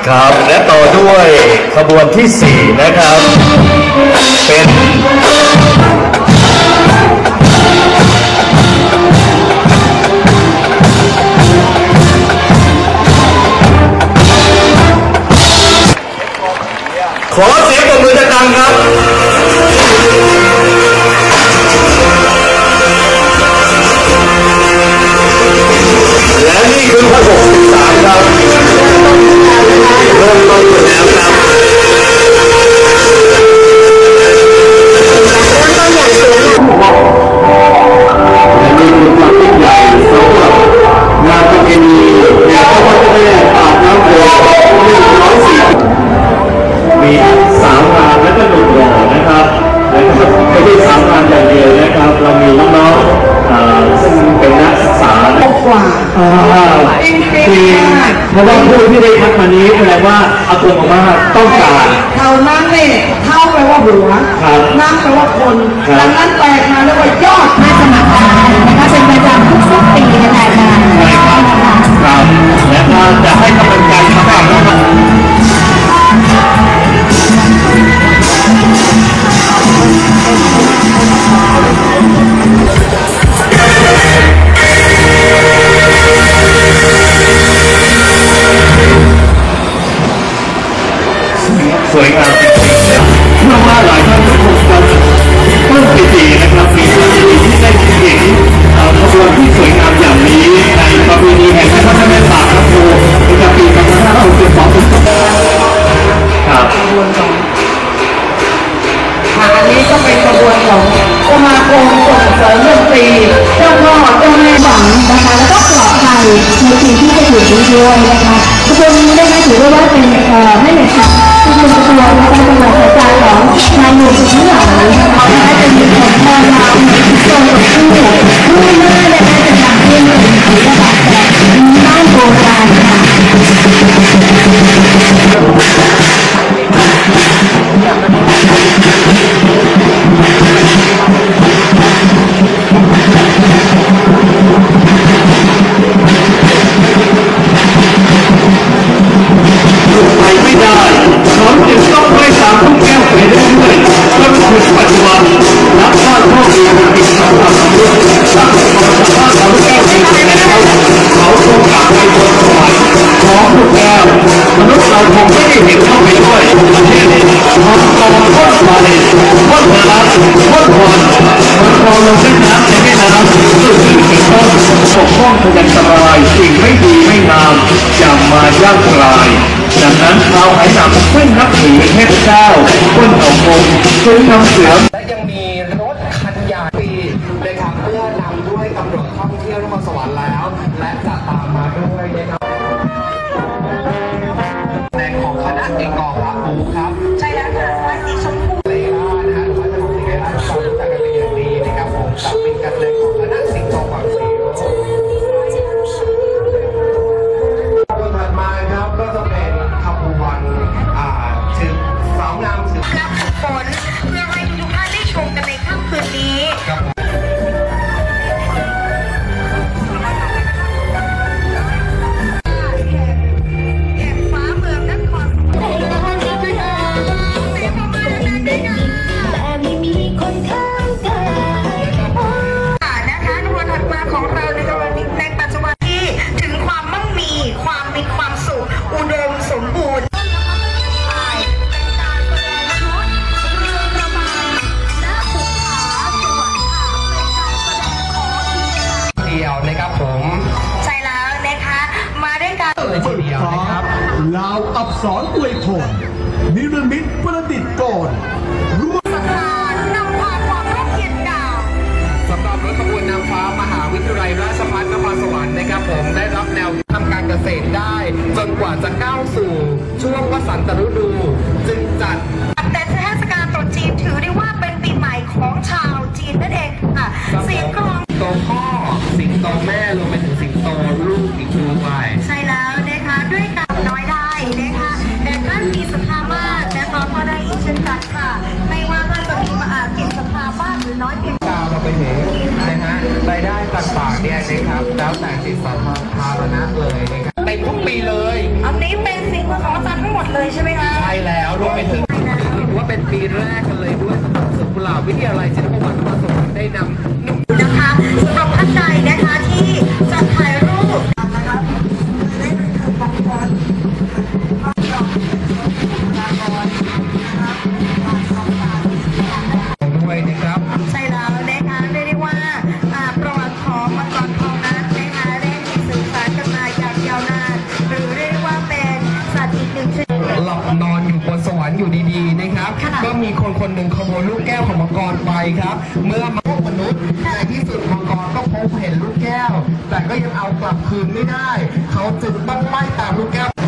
ครับและต่อด้วยขบวนที่4นะครับเป็นขอเสียงปรบมือดังๆครับและนี่คือพระ63ครับเริ่มต้นแล้วครับและนี่คือความยิ่งใหญ่สำหรับงานประเพณีแห่พระพุทธแม่ปากน้ำโขง140มี3งานและก็1รอนะครับและก็ไม่ใช่3งานอย่างเดียวนะครับเรามีน้องๆซึ่งเป็นนักศึกษากว่าจริงเพราะว่าผู้ที่ได้ทักมานี้แสดงว่าอากงอาม่าต้องการเท่านั้นเนี่ยเท่าแปลว่าหัวนั่งแปลว่าคนดังนั้นแปลมาแล้วว่ายอดไม่สมัครนะคะเป็นประจำทุกปีในรายการใช่ครับครับและก็จะให้กำลังใจสำหรับน้องสวยงามจริงๆนะเชื่อว่าหลายท่านทุกคนจะปลื้มปิตินะครับมีความยินดีที่ได้เห็นขบวนที่สวยงามอย่างนี้ในประเพณีแห่งพระแม่ปากน้ำโขงประจำปี2562ครับอันนี้ก็เป็นกระบวนของสมาคมส่งเสริมดนตรีเจ้าพ่อเจ้าแม่หวังนะคะแล้วก็ปลอดภัยในปีที่จะถึงนี้ด้วยนะคะกระบวนนี้ได้ไหมถือว่าเป็นไม่เหมือนกันคือกระบวนและการจังหวัดกระจายของนายหนุ่มทั้งหลายนะคะให้เป็นมีของพ่อเราส่งกับผู้รุ่นหน้าและน่าจะดังขึ้นระดับแบบบ้านโบราณค่ะไปไม่ได้ฉันจึงต้องไปตามทุกแก้วไปเรื่อยๆจนถึงปัจจุบันนับว่าโชคดีเป็นสำคัญที่สุดนับว่าทำแก้วไปแล้วเขาคงกลับไปบนสวรรค์ของทุกแก้วมนุษย์เราคงไม่ได้เห็นเข้าไปด้วยเช่นทองทองพ้นไฟพ้นน้ำพ้นควันมันคลองลงเส้นน้ำในแม่น้ำซึ่งเป็นต้นปกป้องพยันตรายสิ่งไม่ดีไม่งามอย่ามาย่างกลายดังนั้นชาวไหหนำซึ่งนับถือเทพเจ้าต้นเขาคงซึ่งนำเสือและยังมีรถคันใหญ่ปีนะครับเพื่อนำด้วยตำรวจท่องเที่ยวนครสวรรค์แล้วและจะตามมาด้วยนะครับแรงของคณะเอกองรับรู้ครับใช่แล้วค่ะสีชมพูเลยล่านะฮะหรือว่าจะบอกยังไงล่ะเรารู้จักกันเป็นอย่างดีนะครับผมกับเป็นการแสดงของคณะสิงโตขวัญศรีถัดมาครับก็จะเป็นขบวนถึงสาวงามถึงรับฝนเพื่อให้ทุกท่านได้ชมกันในค่ำคืนนี้ลาวอับสรอวยพรนิรมิตประดิษฐ์ก่อนร่วมสังหารนำพาความร่มเย็นดาวสำหรับรถขบวนนางฟ้ามหาวิทยาลัยราชภัฏนครสวรรค์นะครับผมได้รับแนวทำการเกษตรได้จนกว่าจะก้าวสู่ช่วงวสันตฤดูจึงจัดแต่เทศกาลตรุษจีนถือได้ว่าเป็นปีใหม่ของชาวจีนนั่นเองค่ะเสียงกลองสิงโตพ่อสิงโตแม่รวมไปถึงสิงโตลูกอีกด้วยใช่แล้วนะคะด้วยการน้อยได้นะคะแต่ท่านมีศรัทธามากนะคะพอได้อีกเช่นกันค่ะไม่ว่าท่านจะมีกิจศรัทธามากหรือน้อยเพียงเราไปเห็นนะฮะรายได้ต่างๆเนี่ยนะครับแล้วแต่จิตสาธารณะเลยนะครับเป็นทุกปีเลยอันนี้เป็นสิ่งของอาจารย์มดเลยใช่ไหมคะใช่แล้วรวมไปถึงถือว่าเป็นปีแรกกันเลยด้วยสำหรับสวนกุหลาบวิทยาลัยศิลปวัฒน์นครสวรรค์ได้นำหนุ่มนะคะสำหรับท่านใดนะคะที่จะถ่ายรูปนะคะด้วยนะครับใช่แล้วนะคะเรียกได้ว่าประวัติของมังกรทองนั้นนะคะได้มีสืบสานกันมาอย่างยาวนานหรือเรียกได้ว่าเป็นสัตว์อีกหนึ่งชนิดหลับนอนอยู่บนสวรรค์อยู่ดีๆนะครับค่ะก็มีคนหนึ่งขโมยลูกแก้วของมังกรไปครับ เมื่อมาพบมนุษย์ในที่สุดมังกรก็พบเห็นลูกแก้ว แต่ก็ยังเอากลับคืนไม่ได้ เขาจึงต้องไล่ตามลูกแก้ว